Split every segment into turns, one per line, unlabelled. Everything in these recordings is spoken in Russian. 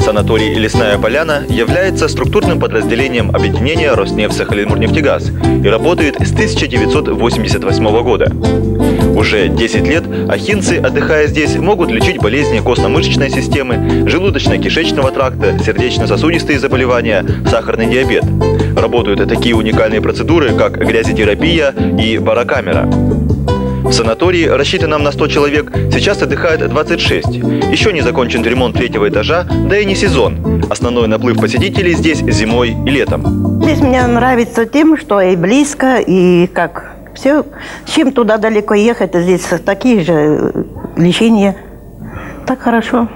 Санаторий «Лесная поляна» является структурным подразделением объединения «Роснефть-Сахалинмурнефтегаз» и работает с 1988 года. Уже 10 лет ахинцы, отдыхая здесь, могут лечить болезни костно-мышечной системы, желудочно-кишечного тракта, сердечно-сосудистые заболевания, сахарный диабет. Работают такие уникальные процедуры, как грязетерапия и барокамера. В санатории, рассчитанном на 100 человек, сейчас отдыхает 26. Еще не закончен ремонт 3-го этажа, да и не сезон. Основной наплыв посетителей здесь зимой и летом.
Здесь мне нравится тем, что и близко, и как все. С чем туда далеко ехать, здесь такие же лечения. Так хорошо.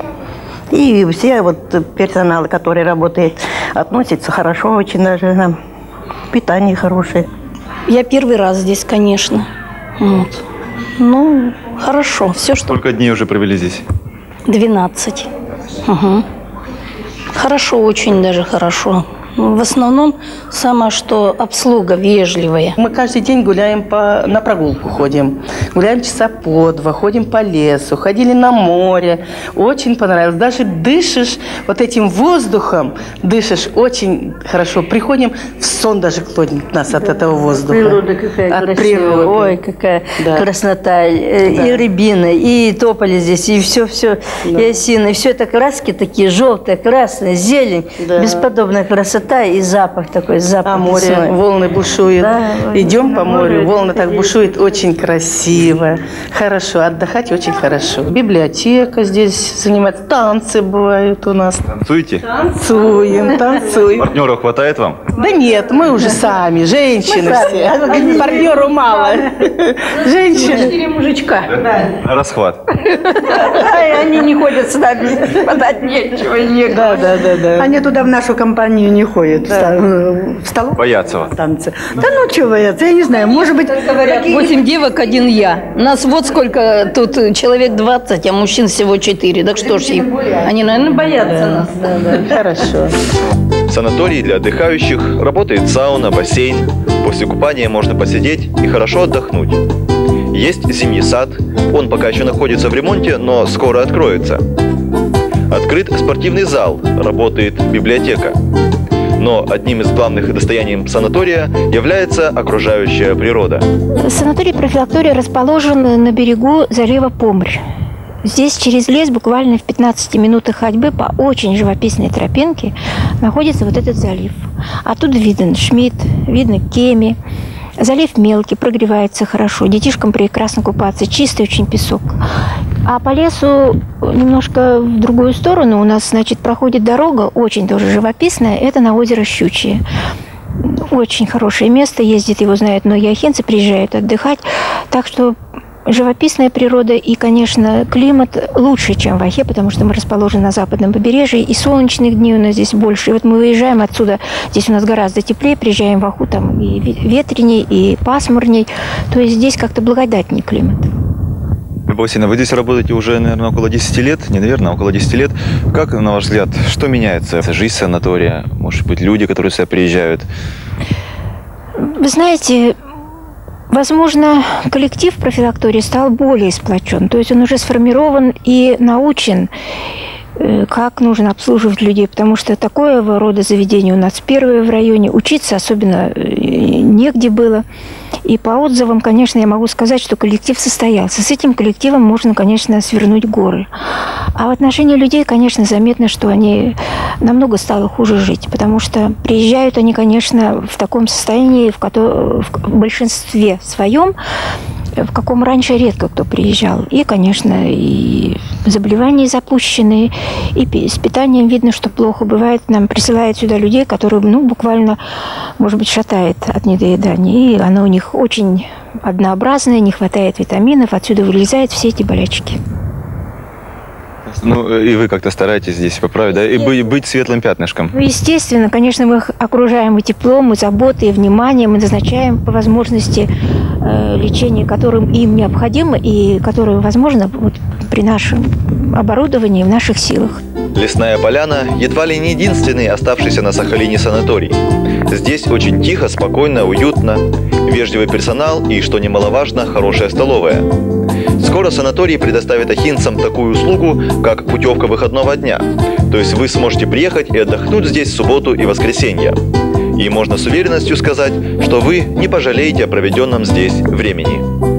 И все вот персонал, который работает, относится хорошо очень даже нам. Питание хорошее.
Я первый раз здесь, конечно. Вот. Ну, хорошо. Все, что...
Сколько дней уже провели здесь?
12. Угу. Хорошо, очень даже хорошо. В основном, самое что, обслуга вежливая.
Мы каждый день гуляем на прогулку ходим. Гуляем часа по 2, ходим по лесу, ходили на море. Очень понравилось. Даже дышишь вот этим воздухом, дышишь очень хорошо. Приходим, в сон даже клонит нас от этого воздуха.
Природа какая
от
красивая.
природы.
Ой, какая
Да.
красота. И рябины, и тополи здесь, и все,
Да.
и осины. И все это краски такие, желтые, красные, зелень.
Да.
Бесподобная красота и запах такой, запах.
А море,
весной.
волны бушуют.
Да,
Идем по
море,
морю, волны так
ходили.
бушуют, очень красиво. Хорошо, отдыхать очень хорошо. Библиотека здесь занимается, танцы бывают у нас.
Танцуете?
Танцуем.
Партнеров хватает вам?
Да нет, мы уже сами, женщины все. Партнеру мало. Женщины.
4 мужичка.
На расхват.
Ай, они не ходят с нами, подать нечего, некуда.
Да.
Они туда в нашу компанию не ходят. В столовую
Боятся вас.
танцы. Да ну чего бояться, я не знаю. Может быть,
Говорят, 8 девок, 1 я. Нас вот сколько тут, человек 20, а мужчин всего 4. Так что ж им? Они, наверное, боятся нас.
Хорошо.
В санатории для отдыхающих работает сауна, бассейн. После купания можно посидеть и хорошо отдохнуть. Есть зимний сад. Он пока еще находится в ремонте, но скоро откроется. Открыт спортивный зал, работает библиотека. Но одним из главных достояний санатория является окружающая природа.
Санаторий-профилактория расположен на берегу залива Помрь. Здесь через лес, буквально в 15 минутах ходьбы по очень живописной тропинке, находится вот этот залив. Оттуда виден Шмидт, видно Кеми. Залив мелкий, прогревается хорошо, детишкам прекрасно купаться, чистый очень песок. А по лесу немножко в другую сторону у нас, значит, проходит дорога, очень тоже живописная, это на озеро Щучье. Очень хорошее место, ездит его знают многие ахинцы, приезжают отдыхать. Так что живописная природа и, конечно, климат лучше, чем в Ахе, потому что мы расположены на западном побережье, и солнечных дней у нас здесь больше. И вот мы выезжаем отсюда, здесь у нас гораздо теплее, приезжаем в Аху, там и ветреней, и пасмурней. То есть здесь как-то благодатнее климат.
Любовь Васильевна, вы здесь работаете уже, наверное, около 10 лет, не наверное, около 10 лет. Как, на ваш взгляд, что меняется? Жизнь санатория, может быть, люди, которые сюда приезжают?
Вы знаете, возможно, коллектив профилактории стал более сплочен, то есть он уже сформирован и научен, как нужно обслуживать людей, потому что такое рода заведение у нас первое в районе, учиться особенно негде было. И по отзывам, конечно, я могу сказать, что коллектив состоялся. С этим коллективом можно, конечно, свернуть горы. А в отношении людей, конечно, заметно, что они намного стало хуже жить, потому что приезжают они, конечно, в таком состоянии, в большинстве своем, в каком раньше редко кто приезжал. И, конечно, и заболевания запущенные, и с питанием видно, что плохо. Бывает, нам присылают сюда людей, которые, буквально, может быть, шатает от недоедания. И оно у них очень однообразное, не хватает витаминов, отсюда вылезают все эти болячки.
И вы как-то стараетесь здесь поправить, да? И быть светлым пятнышком.
Естественно, конечно, мы их окружаем и теплом, и заботой, и вниманием, мы назначаем по возможности лечение, которым им необходимо, и которое возможно при нашем оборудовании, в наших силах.
Лесная поляна – едва ли не единственный оставшийся на Сахалине санаторий. Здесь очень тихо, спокойно, уютно, вежливый персонал и, что немаловажно, хорошая столовая. Скоро санаторий предоставит ахинцам такую услугу, как путевка выходного дня. То есть вы сможете приехать и отдохнуть здесь в субботу и воскресенье. И можно с уверенностью сказать, что вы не пожалеете о проведенном здесь времени.